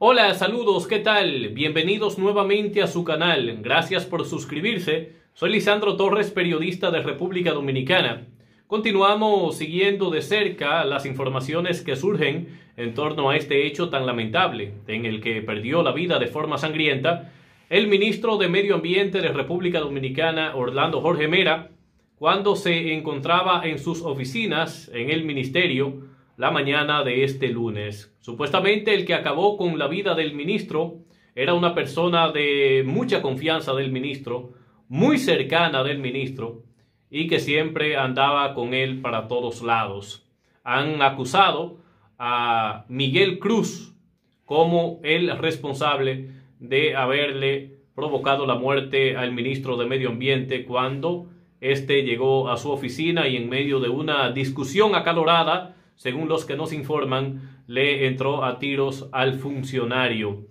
Hola, saludos, ¿qué tal? Bienvenidos nuevamente a su canal. Gracias por suscribirse. Soy Lisandro Torres, periodista de República Dominicana. Continuamos siguiendo de cerca las informaciones que surgen en torno a este hecho tan lamentable, en el que perdió la vida de forma sangrienta el ministro de Medio Ambiente de República Dominicana, Orlando Jorge Mera, cuando se encontraba en sus oficinas en el ministerio la mañana de este lunes. Supuestamente el que acabó con la vida del ministro era una persona de mucha confianza del ministro, muy cercana del ministro, y que siempre andaba con él para todos lados. Han acusado a Miguel Cruz como el responsable de haberle provocado la muerte al ministro de Medio Ambiente cuando éste llegó a su oficina y en medio de una discusión acalorada, según los que nos informan, le entró a tiros al funcionario.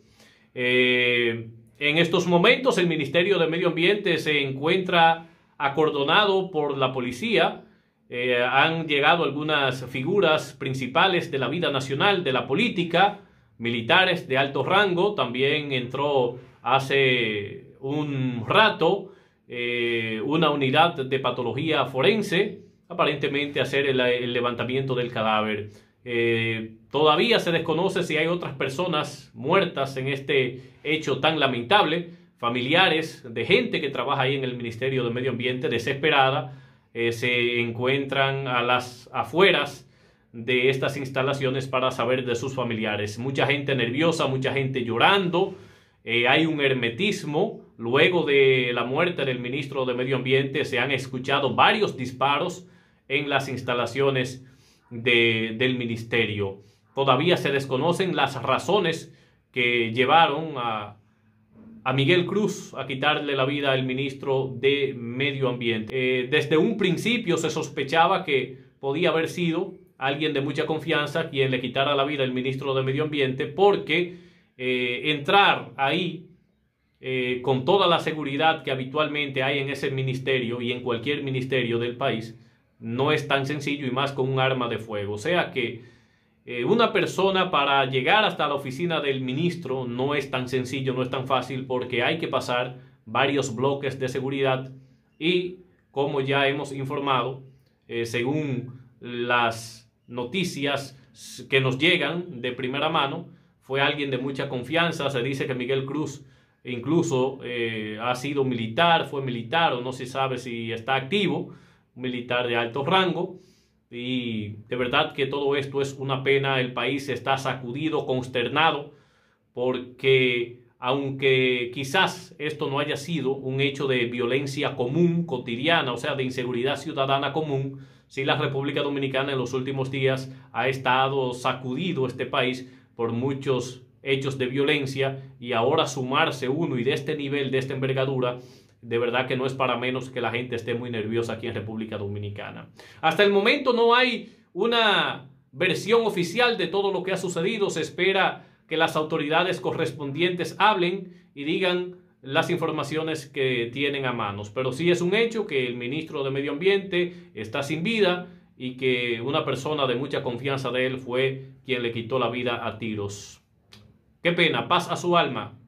En estos momentos el Ministerio de Medio Ambiente se encuentra acordonado por la policía. Han llegado algunas figuras principales de la vida nacional, de la política, militares de alto rango. También entró hace un rato una unidad de patología forense, aparentemente hacer el levantamiento del cadáver. Todavía se desconoce si hay otras personas muertas en este hecho tan lamentable. Familiares de gente que trabaja ahí en el Ministerio de Medio Ambiente, desesperada, se encuentran a las afueras de estas instalaciones para saber de sus familiares. Mucha gente nerviosa, mucha gente llorando. Hay un hermetismo. Luego de la muerte del ministro de Medio Ambiente se han escuchado varios disparos en las instalaciones del ministerio. Todavía se desconocen las razones que llevaron a Miguel Cruz a quitarle la vida al ministro de Medio Ambiente. Desde un principio se sospechaba que podía haber sido alguien de mucha confianza quien le quitara la vida al ministro de Medio Ambiente, porque entrar ahí con toda la seguridad que habitualmente hay en ese ministerio y en cualquier ministerio del país no es tan sencillo, y más con un arma de fuego. O sea que una persona, para llegar hasta la oficina del ministro, no es tan sencillo, no es tan fácil, porque hay que pasar varios bloques de seguridad y, como ya hemos informado, según las noticias que nos llegan de primera mano, fue alguien de mucha confianza. Se dice que Miguel Cruz incluso ha sido militar, fue militar, o no se sabe si está activo, militar de alto rango. Y de verdad que todo esto es una pena. El país está sacudido, consternado, porque aunque quizás esto no haya sido un hecho de violencia común, cotidiana, o sea, de inseguridad ciudadana común, sí la República Dominicana en los últimos días ha estado sacudido este país por muchos hechos de violencia, y ahora sumarse uno y de este nivel, de esta envergadura, de verdad que no es para menos que la gente esté muy nerviosa aquí en República Dominicana. Hasta el momento no hay una versión oficial de todo lo que ha sucedido. Se espera que las autoridades correspondientes hablen y digan las informaciones que tienen a manos. Pero sí es un hecho que el ministro de Medio Ambiente está sin vida y que una persona de mucha confianza de él fue quien le quitó la vida a tiros. Qué pena, paz a su alma.